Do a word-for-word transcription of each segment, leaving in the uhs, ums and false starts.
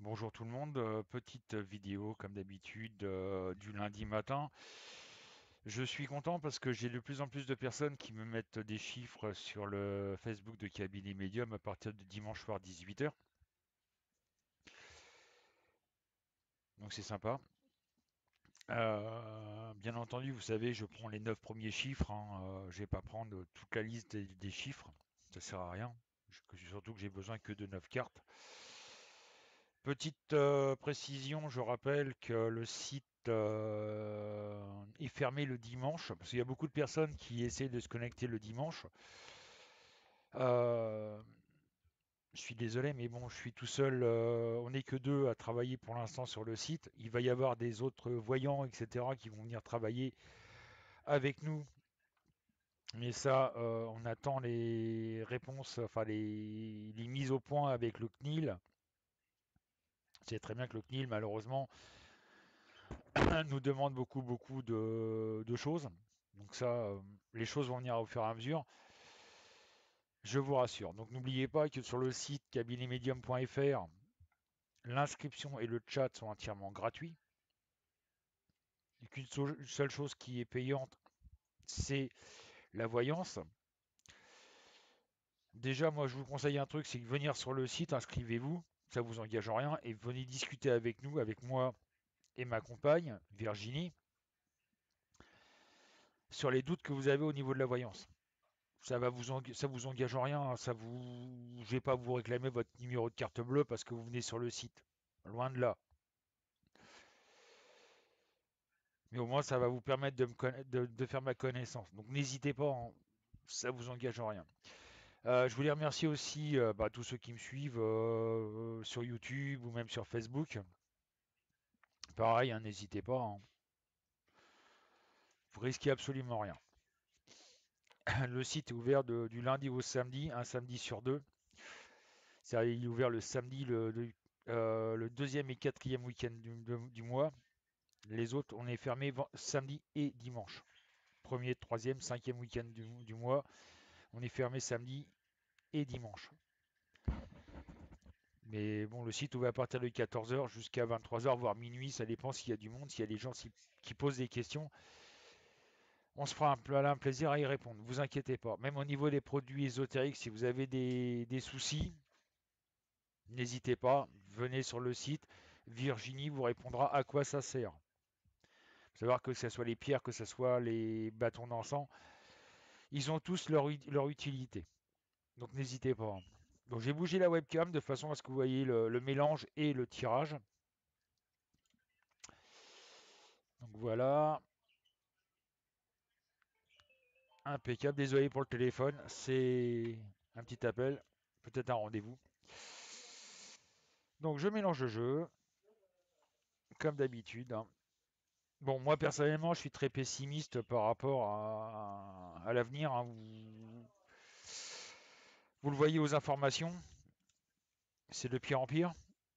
Bonjour tout le monde, euh, petite vidéo comme d'habitude euh, du lundi matin. Je suis content parce que j'ai de plus en plus de personnes qui me mettent des chiffres sur le Facebook de Cabinet Medium à partir de dimanche soir dix-huit heures. Donc c'est sympa. Euh, bien entendu, vous savez, je prends les neuf premiers chiffres, hein, euh, je vais pas prendre toute la liste des, des chiffres, ça sert à rien. Je- que- Surtout que j'ai besoin que de neuf cartes. Petite euh, précision, je rappelle que le site euh, est fermé le dimanche, parce qu'il y a beaucoup de personnes qui essaient de se connecter le dimanche. Euh, je suis désolé, mais bon, je suis tout seul, euh, on n'est que deux à travailler pour l'instant sur le site. Il va y avoir des autres voyants, et cetera, qui vont venir travailler avec nous. Mais ça, euh, on attend les réponses, enfin les, les mises au point avec le C N I L. C'est très bien que le C N I L, malheureusement, nous demande beaucoup, beaucoup de, de choses. Donc ça, euh, les choses vont venir au fur et à mesure. Je vous rassure. Donc n'oubliez pas que sur le site cabinet medium point f r, l'inscription et le chat sont entièrement gratuits. Et qu'une seule chose qui est payante, c'est la voyance. Déjà, moi, je vous conseille un truc, c'est de venir sur le site, inscrivez-vous, ça vous engage en rien, et venez discuter avec nous, avec moi et ma compagne, Virginie, sur les doutes que vous avez au niveau de la voyance. Ça va vous eng- ça vous engage en rien, hein, ça vous, je vais pas vous réclamer votre numéro de carte bleue parce que vous venez sur le site. Loin de là. Mais au moins, ça va vous permettre de, me conna- de, de faire ma connaissance. Donc n'hésitez pas, hein, ça vous engage en rien. Euh, je voulais remercier aussi euh, bah, tous ceux qui me suivent euh, sur YouTube ou même sur Facebook. Pareil, hein, n'hésitez pas, hein. Vous risquez absolument rien. Le site est ouvert de- du lundi au samedi, un samedi sur deux. C'est-à-dire, il est ouvert le samedi, le, le, euh, le deuxième et quatrième week-end du, de- du mois. Les autres, on est fermé samedi et dimanche. Premier, troisième, cinquième week-end du, du mois, on est fermé samedi et dimanche. Mais bon, le site ouvert à partir de quatorze heures jusqu'à vingt-trois heures, voire minuit, ça dépend s'il y a du monde, s'il y a des gens qui posent des questions. On se fera un, un plaisir à y répondre, vous inquiétez pas. Même au niveau des produits ésotériques, si vous avez des, des soucis, n'hésitez pas, venez sur le site. Virginie vous répondra à quoi ça sert. Faut savoir que ce soit les pierres, que ce soit les bâtons d'encens, ils ont tous leur, leur utilité. Donc n'hésitez pas. Donc j'ai bougé la webcam de façon à ce que vous voyez le, le mélange et le tirage. Donc voilà, impeccable. Désolé pour le téléphone, c'est un petit appel, peut-être un rendez-vous. Donc je mélange le jeu, comme d'habitude, hein. Bon, moi personnellement, je suis très pessimiste par rapport à, à l'avenir, hein. Vous, vous le voyez aux informations, c'est de pire en pire.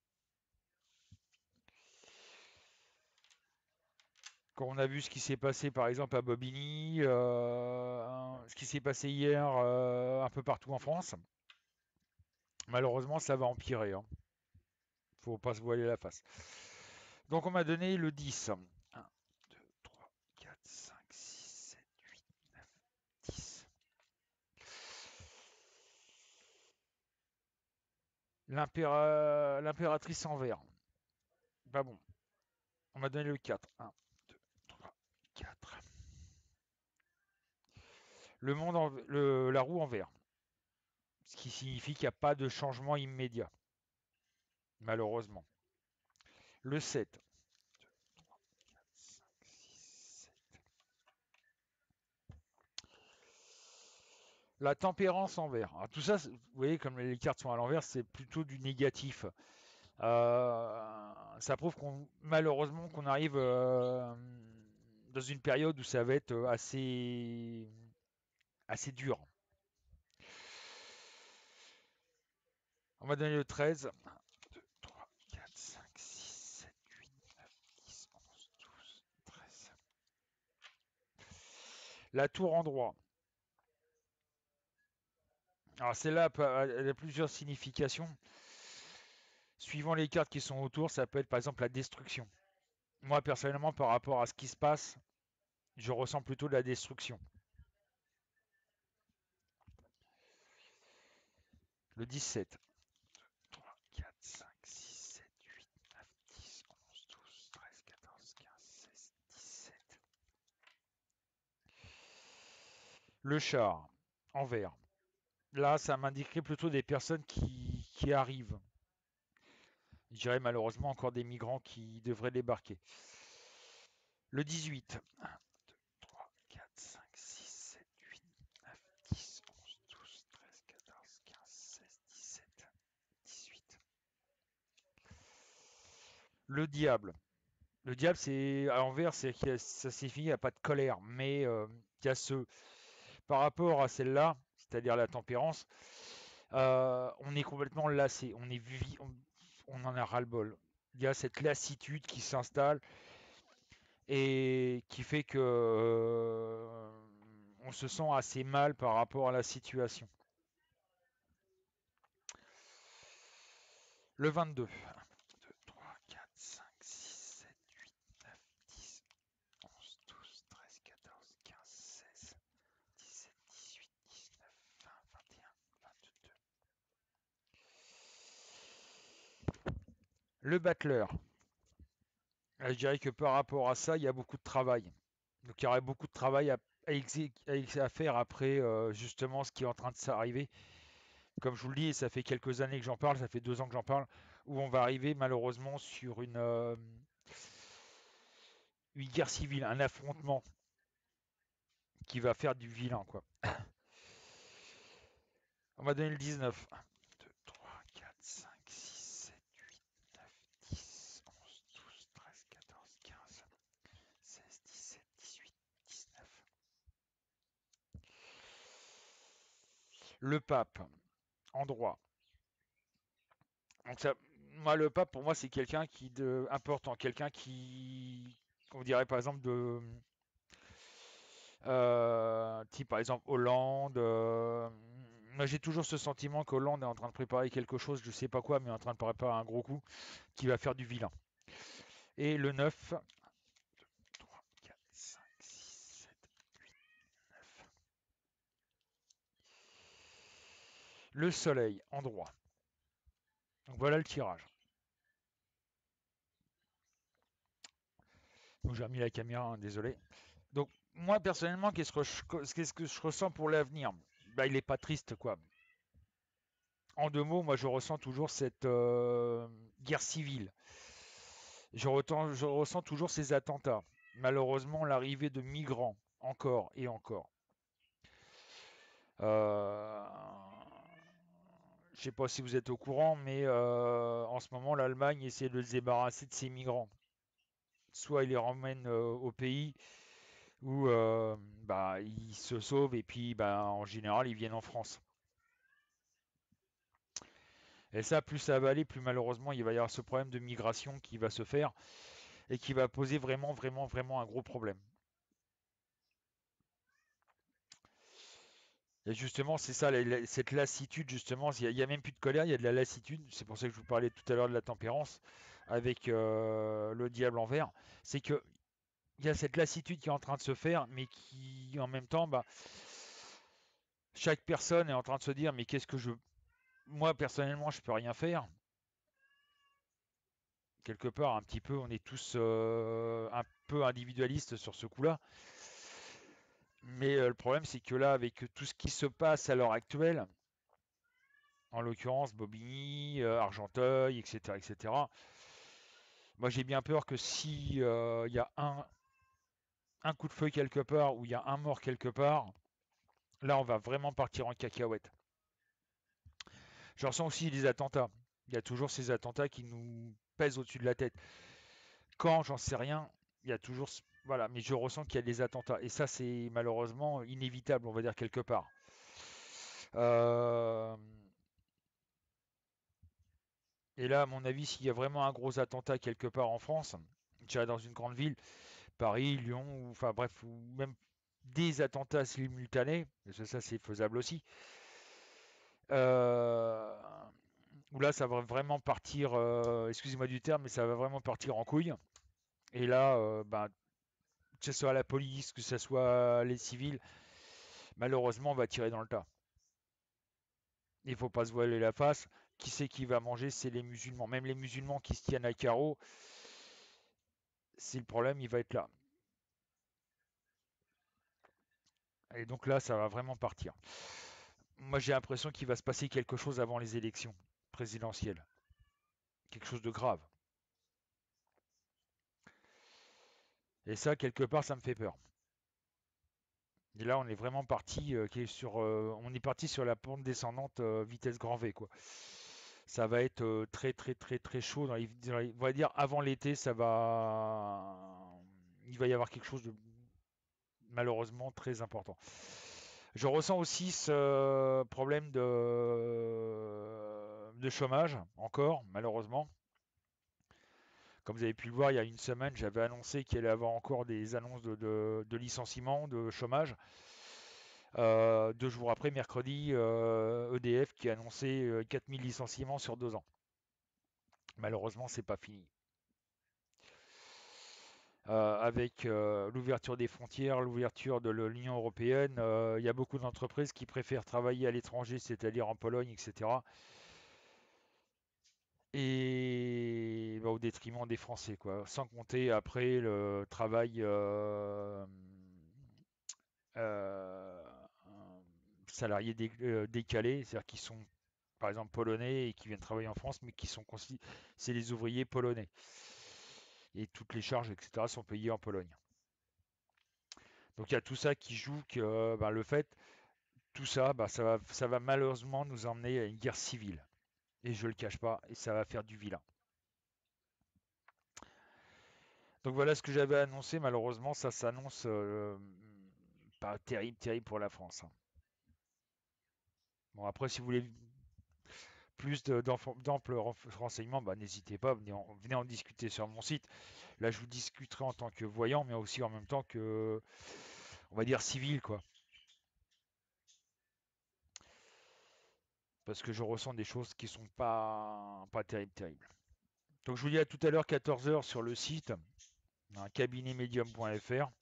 Quand on a vu ce qui s'est passé par exemple à Bobigny, euh, ce qui s'est passé hier euh, un peu partout en France, malheureusement ça va empirer, hein. Faut pas se voiler la face. Donc on m'a donné le dix. un, deux, trois, quatre, cinq, six, sept, huit, neuf, dix. L'impéra- L'impératrice en vert. Pas bon. On m'a donné le quatre. un, deux, trois, quatre. Le monde en, le, la roue en vert. Ce qui signifie qu'il n'y a pas de changement immédiat. Malheureusement. Le sept. deux, trois, quatre, cinq, six, sept. La tempérance en vert. Alors tout ça, vous voyez, comme les cartes sont à l'envers, c'est plutôt du négatif. Euh, ça prouve qu'on, malheureusement, qu'on arrive euh, dans une période où ça va être assez, assez dur. On va donner le treize. un, deux, trois, quatre, cinq, six, sept, huit, neuf, dix, onze, douze, treize. La tour en droit. Alors celle-là, elle a plusieurs significations. Suivant les cartes qui sont autour, ça peut être par exemple la destruction. Moi, personnellement, par rapport à ce qui se passe, je ressens plutôt de la destruction. Le dix-sept. trois, quatre, cinq, six, sept, huit, neuf, dix, onze, douze, treize, quatorze, quinze, seize, dix-sept. Le char, en vert. Là, ça m'indiquerait plutôt des personnes qui, qui arrivent. Je dirais malheureusement encore des migrants qui devraient débarquer. Le dix-huit. un, deux, trois, quatre, cinq, six, sept, huit, neuf, dix, onze, douze, treize, quatorze, quinze, seize, dix-sept, dix-huit. Le diable. Le diable, c'est à l'envers, c'est que ça signifie qu'il n'y a pas de colère, mais euh, il y a ce, par rapport à celle-là, c'est-à-dire la tempérance, euh, on est complètement lassé, on est vi- on, on en a ras-le-bol. Il y a cette lassitude qui s'installe et qui fait que euh, on se sent assez mal par rapport à la situation. Le vingt-deux. un, deux, trois, quatre, cinq, six, sept, huit, neuf, dix, onze, douze, treize, quatorze, quinze, seize, dix-sept, dix-huit, dix-neuf, vingt, vingt et un, vingt-deux. Le battleur. Je dirais que par rapport à ça, il y a beaucoup de travail. Donc il y aurait beaucoup de travail à, à, à faire après euh, justement ce qui est en train de s'arriver. Comme je vous le dis, ça fait quelques années que j'en parle, ça fait deux ans que j'en parle, où on va arriver malheureusement sur une, euh, une guerre civile, un affrontement qui va faire du vilain, quoi. On va donner le dix-neuf. un, deux, trois, quatre, cinq, six, sept, huit, neuf, dix, onze, douze, treize, quatorze, quinze, seize, dix-sept, dix-huit, dix-neuf. Le pape, en droit. Donc ça, moi, le pape, pour moi, c'est quelqu'un qui de important, quelqu'un qui, on dirait par exemple de, euh, type par exemple Hollande. euh, moi, j'ai toujours ce sentiment qu'Hollande est en train de préparer quelque chose, je sais pas quoi, mais en train de préparer un gros coup qui va faire du vilain. Et le neuf, deux, trois, quatre, cinq, six, sept, huit, neuf. Le soleil, en droit. Donc voilà le tirage. Donc j'ai remis la caméra, hein, désolé. Donc moi personnellement, qu'est-ce que je, qu'est-ce que je ressens pour l'avenir? Bah, il est pas triste, quoi. En deux mots, moi je ressens toujours cette euh, guerre civile. Je, reten- je ressens toujours ces attentats. Malheureusement, l'arrivée de migrants, encore et encore. Euh, je ne sais pas si vous êtes au courant, mais euh, en ce moment, l'Allemagne essaie de se débarrasser de ces migrants. Soit ils les ramènent euh, au pays, ou euh, bah, ils se sauvent et puis bah, en général, ils viennent en France. Et ça, plus ça va aller, plus malheureusement, il va y avoir ce problème de migration qui va se faire et qui va poser vraiment, vraiment, vraiment un gros problème. Et justement, c'est ça, la- la- cette lassitude, justement, il n'y a, a, même plus de colère, il y a de la lassitude. C'est pour ça que je vous parlais tout à l'heure de la tempérance avec euh, le diable en vert. C'est que il y a cette lassitude qui est en train de se faire, mais qui, en même temps, bah, chaque personne est en train de se dire, mais qu'est-ce que je... Moi, personnellement, je peux rien faire. Quelque part, un petit peu, on est tous euh, un peu individualistes sur ce coup-là. Mais euh, le problème, c'est que là, avec tout ce qui se passe à l'heure actuelle, en l'occurrence Bobigny, euh, Argenteuil, et cetera, et cetera. Moi, j'ai bien peur que si euh, il y a un, un coup de feu quelque part ou il y a un mort quelque part, là, on va vraiment partir en cacahuète. Je ressens aussi des attentats. Il y a toujours ces attentats qui nous pèsent au-dessus de la tête. Quand, j'en sais rien, il y a toujours... Voilà, mais je ressens qu'il y a des attentats. Et ça, c'est malheureusement inévitable, on va dire, quelque part. Euh, Et là, à mon avis, s'il y a vraiment un gros attentat quelque part en France, je dirais dans une grande ville, Paris, Lyon, ou enfin bref, ou même des attentats simultanés, parce que ça c'est faisable aussi, euh, où là, ça va vraiment partir, euh, excusez-moi du terme, mais ça va vraiment partir en couille. Et là, euh, ben, que ce soit la police, que ce soit les civils, malheureusement, on va tirer dans le tas. Il faut pas se voiler la face. Qui c'est qui va manger? C'est les musulmans. Même les musulmans qui se tiennent à carreau, c'est le problème, il va être là. Et donc là, ça va vraiment partir. Moi, j'ai l'impression qu'il va se passer quelque chose avant les élections présidentielles. Quelque chose de grave. Et ça, quelque part, ça me fait peur. Et là, on est vraiment parti, euh, qui est sur, euh, on est parti sur la pente descendante euh, vitesse grand V, quoi. Ça va être euh, très, très, très, très chaud. Dans les- dans les- on va dire avant l'été, ça va, il va y avoir quelque chose de malheureusement très important. Je ressens aussi ce problème de, de chômage, encore, malheureusement. Comme vous avez pu le voir, il y a une semaine, j'avais annoncé qu'il allait y avoir encore des annonces de, de, de licenciement, de chômage. Euh, deux jours après, mercredi, euh, E D F qui a annoncé euh, quatre mille licenciements sur deux ans. Malheureusement, c'est pas fini. Euh, avec euh, l'ouverture des frontières, l'ouverture de l'Union européenne, euh, il y a beaucoup d'entreprises qui préfèrent travailler à l'étranger, c'est-à-dire en Pologne, et cetera. Et bah, au détriment des Français, quoi. Sans compter après le travail euh, euh, salarié dé- euh, décalé, c'est-à-dire qui sont par exemple polonais et qui viennent travailler en France, mais qui sont considérés, c'est les ouvriers polonais. Et toutes les charges, et cetera, sont payées en Pologne. Donc il y a tout ça qui joue que euh, bah, le fait, tout ça, bah, ça va, ça va malheureusement nous emmener à une guerre civile. Et je le cache pas, et ça va faire du vilain. Donc voilà ce que j'avais annoncé. Malheureusement, ça s'annonce euh, pas terrible, terrible pour la France, hein. Bon, après, si vous voulez plus de- d'enf- d'amples renf- renseignements, bah, n'hésitez pas, venez en, venez en discuter sur mon site. Là, je vous discuterai en tant que voyant, mais aussi en même temps que, on va dire, civil, quoi. Parce que je ressens des choses qui sont pas, pas terribles, terribles. Donc je vous dis à tout à l'heure, quatorze heures sur le site, hein, cabinet médium point f r.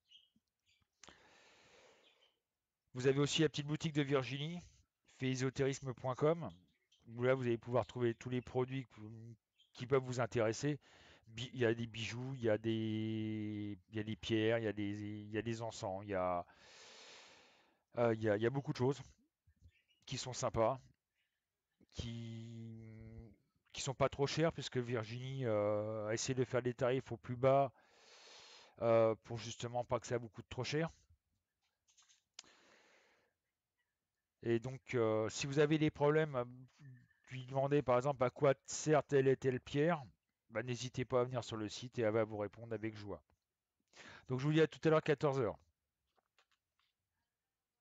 Vous avez aussi la petite boutique de Virginie, faisésotérisme point com, où là vous allez pouvoir trouver tous les produits que vous- qui peuvent vous intéresser. Bi- Il y a des bijoux, il y a des, il y a des pierres, il y a des, il y a des encens, il y a, euh, il y a, il y a beaucoup de choses qui sont sympas, qui, qui sont pas trop chères, puisque Virginie euh, a essayé de faire des tarifs au plus bas euh, pour justement pas que ça vous coûte trop cher. Et donc, euh, si vous avez des problèmes, euh, lui demandez par exemple à quoi sert telle et telle pierre, bah, n'hésitez pas à venir sur le site et elle va vous répondre avec joie. Donc, je vous dis à tout à l'heure, quatorze heures.